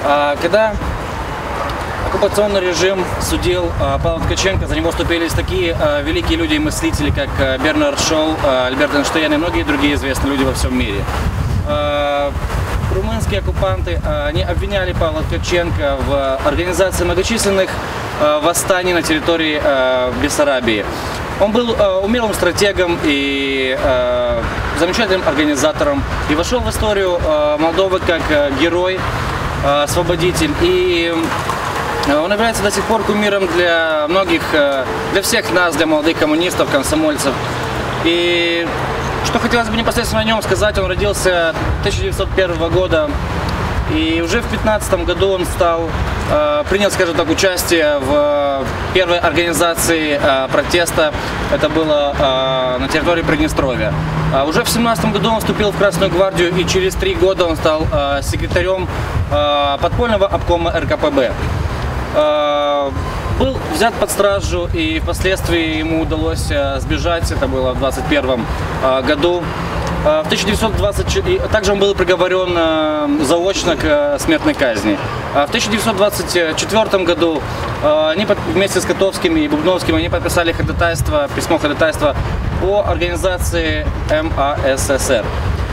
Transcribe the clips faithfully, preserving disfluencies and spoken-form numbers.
Когда оккупационный режим судил Павла Ткаченко, за него вступились такие великие люди и мыслители, как Бернард Шоу, Альберт Эйнштейн и многие другие известные люди во всем мире. Румынские оккупанты, они обвиняли Павла Ткаченко в организации многочисленных восстаний на территории Бессарабии. Он был умелым стратегом и замечательным организатором и вошел в историю Молдовы как герой, освободитель. И он является до сих пор кумиром для многих, для всех нас, для молодых коммунистов, комсомольцев. И что хотелось бы непосредственно о нем сказать, он родился тысяча девятьсот первого года, и уже в две тысячи пятнадцатом году он стал, принял, скажем так, участие в первой организации протеста, это было на территории Приднестровья. Уже в две тысячи семнадцатом году он вступил в Красную гвардию, и через три года он стал секретарем подпольного обкома эр ка пэ бэ. Был взят под стражу, и впоследствии ему удалось сбежать, это было в двадцать первом году. В тысяча девятьсот двадцать... Также он был приговорен заочно к смертной казни. В тысяча девятьсот двадцать четвёртом году они вместе с Котовским и Бубновским они подписали ходатайство, письмо ходатайства о организации эм а эс эс эр.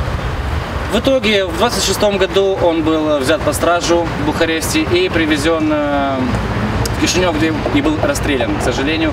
В итоге в двадцать шестом году он был взят под стражу в Бухаресте и привезен в Кишинев, где и был расстрелян, к сожалению.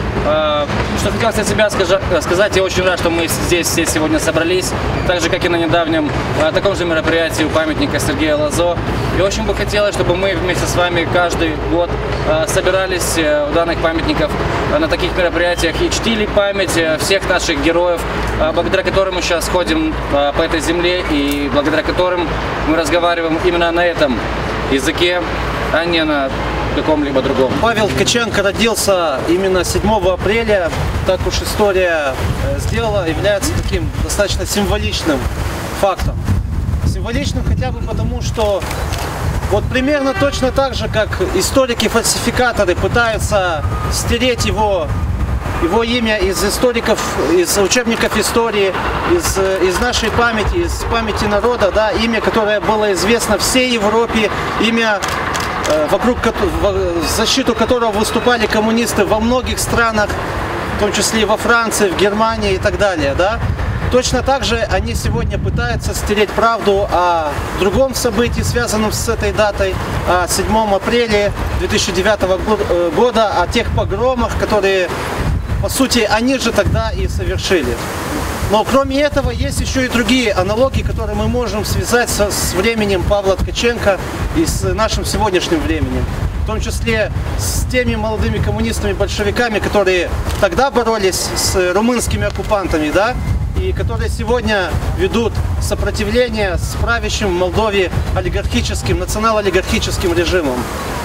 Что хотелось от себя сказать, я очень рад, что мы здесь все сегодня собрались, так же, как и на недавнем таком же мероприятии у памятника Сергея Лазо. И очень бы хотелось, чтобы мы вместе с вами каждый год собирались у данных памятников на таких мероприятиях и чтили память всех наших героев, благодаря которым мы сейчас ходим по этой земле и благодаря которым мы разговариваем именно на этом языке, а не на каком-либо другом. Павел Ткаченко родился именно седьмого апреля, так уж история сделала, является таким достаточно символичным фактом. Символичным хотя бы потому, что вот примерно точно так же, как историки-фальсификаторы пытаются стереть его, его имя из историков, из учебников истории, из, из нашей памяти, из памяти народа, да, имя, которое было известно всей Европе, имя, вокруг в защиту которого выступали коммунисты во многих странах, в том числе и во Франции, в Германии и так далее, да? Точно так же они сегодня пытаются стереть правду о другом событии, связанном с этой датой, о седьмом апреля две тысячи девятого года, о тех погромах, которые, по сути, они же тогда и совершили. Но кроме этого есть еще и другие аналогии, которые мы можем связать со, с временем Павла Ткаченко и с нашим сегодняшним временем. В том числе с теми молодыми коммунистами-большевиками, которые тогда боролись с румынскими оккупантами, да, и которые сегодня ведут сопротивление с правящим в Молдове олигархическим, национал-олигархическим режимом.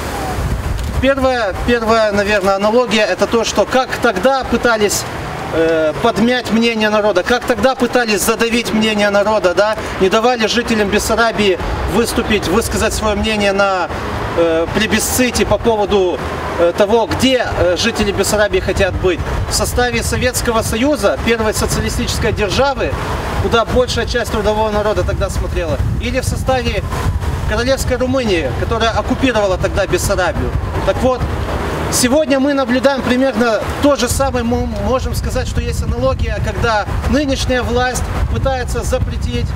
Первая, первая, наверное, аналогия – это то, что как тогда пытались подмять мнение народа, как тогда пытались задавить мнение народа, да, не давали жителям Бессарабии выступить, высказать свое мнение на э, плебисците по поводу э, того, где э, жители Бессарабии хотят быть. В составе Советского Союза, первой социалистической державы, куда большая часть трудового народа тогда смотрела, или в составе Королевской Румынии, которая оккупировала тогда Бессарабию. Так вот, сегодня мы наблюдаем примерно то же самое, мы можем сказать, что есть аналогия, когда нынешняя власть пытается запретить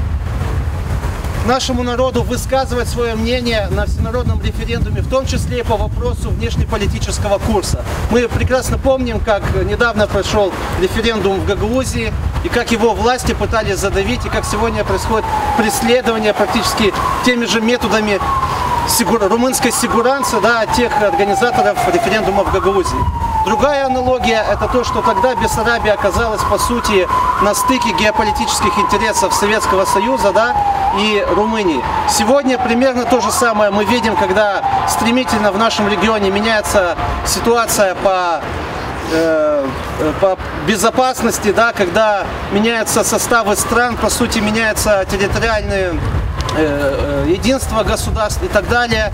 нашему народу высказывать свое мнение на всенародном референдуме, в том числе и по вопросу внешнеполитического курса. Мы прекрасно помним, как недавно прошел референдум в Гагаузии, и как его власти пытались задавить, и как сегодня происходит преследование практически теми же методами Сигур, румынской сигуранцы, да, тех организаторов референдума в Гагаузии. Другая аналогия – это то, что тогда Бессарабия оказалась, по сути, на стыке геополитических интересов Советского Союза, да, и Румынии. Сегодня примерно то же самое мы видим, когда стремительно в нашем регионе меняется ситуация по, э, по безопасности, да, когда меняются составы стран, по сути, меняются территориальные единство государств и так далее.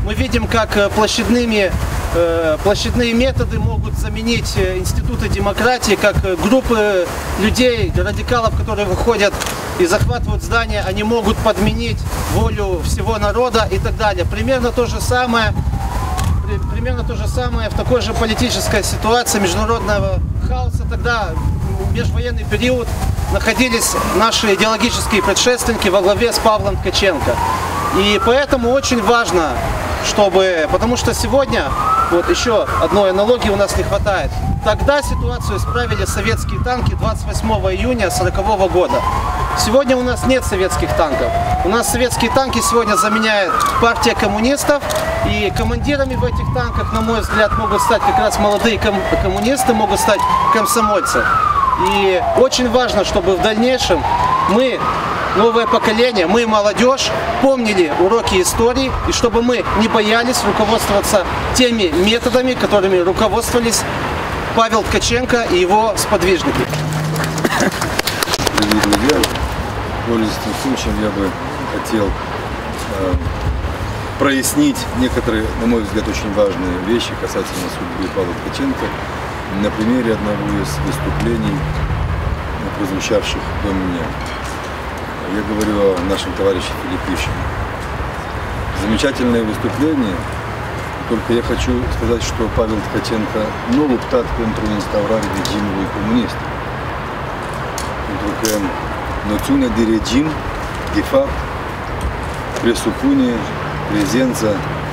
Мы видим, как площадными, площадные методы могут заменить институты демократии, как группы людей, радикалов, которые выходят и захватывают здания, они могут подменить волю всего народа и так далее. Примерно то же самое, примерно то же самое в такой же политической ситуации международного хаоса. Тогда в межвоенный период находились наши идеологические предшественники во главе с Павлом Ткаченко. И поэтому очень важно, чтобы, потому что сегодня, вот еще одной аналогии у нас не хватает. Тогда ситуацию исправили советские танки двадцать восьмого июня сорокового года. Сегодня у нас нет советских танков. У нас советские танки сегодня заменяет партия коммунистов. И командирами в этих танках, на мой взгляд, могут стать как раз молодые ком коммунисты, могут стать комсомольцы. И очень важно, чтобы в дальнейшем мы, новое поколение, мы, молодежь, помнили уроки истории, и чтобы мы не боялись руководствоваться теми методами, которыми руководствовались Павел Ткаченко и его сподвижники. Дорогие друзья, пользуясь этим случаем, я бы хотел э, прояснить некоторые, на мой взгляд, очень важные вещи касательно судьбы Павла Ткаченко на примере одного из выступлений, прозвучавших до меня. Я говорю о нашем товарище Филиппишине. Замечательное выступление, только я хочу сказать, что Павел Ткаченко не луптат pentru instaurarea regimului comunist. Pentru că noțiunea de regim, de fapt, presupune prezența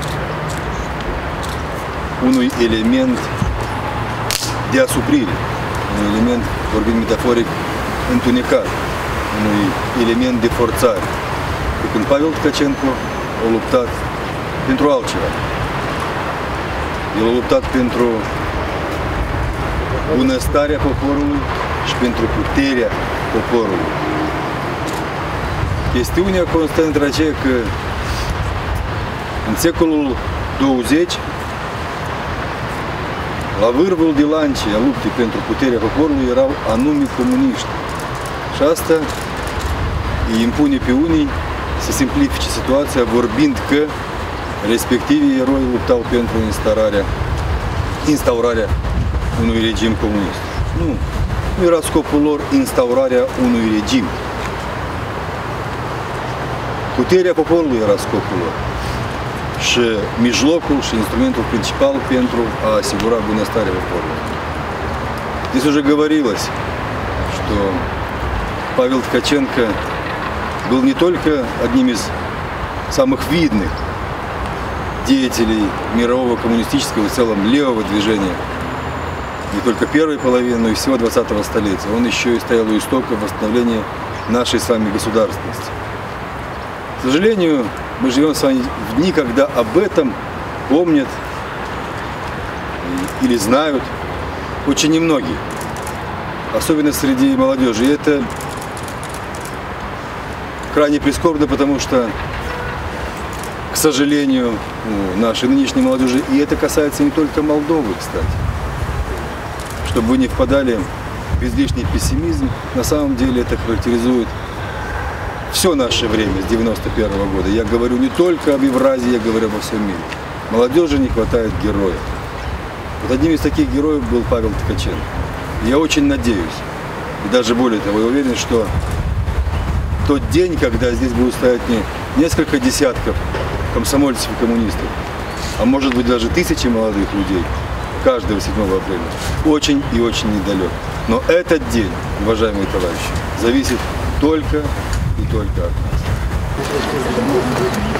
unui element de asuprire, un element, vorbim metaforic, întunecat, unui element de forțare. Pe când Pavel Tkachenko a luptat pentru altceva. El a luptat pentru bunăstarea poporului și pentru puterea poporului. Chestiunea constă între aceea că în secolul douăzeci, la vârful de lance a luptei pentru puterea poporului erau anume comuniști. Și asta îi impune pe unii să simplifice situația vorbind că respectivii eroi luptau pentru instaurarea, instaurarea unui regim comunist. Nu, nu era scopul lor instaurarea unui regim. Puterea poporului era scopul lor. Și mijlocul și instrumentul principal pentru a asigura bunăstarea poporului. Здесь уже говорилось, что Павел Ткаченко был не только одним из самых видных деятелей мирового коммунистического и в целом левого движения, не только первой половины, но и всего двадцатого столетия. Он еще и стоял у истока восстановления нашей с вами государственности. К сожалению, мы живем с вами в дни, когда об этом помнят или знают очень немногие, особенно среди молодежи. И это крайне прискорбно, потому что, к сожалению, нашей нынешней молодежи, и это касается не только Молдовы, кстати, чтобы вы не впадали в излишний пессимизм, на самом деле это характеризует все наше время с девяносто первого года. Я говорю не только об Евразии, я говорю обо всем мире. Молодежи не хватает героев. Вот одним из таких героев был Павел Ткаченко. Я очень надеюсь, и даже более того, я уверен, что тот день, когда здесь будут стоять не несколько десятков комсомольцев и коммунистов, а может быть даже тысячи молодых людей, каждого седьмого апреля, очень и очень недалек. Но этот день, уважаемые товарищи, зависит только и только от нас.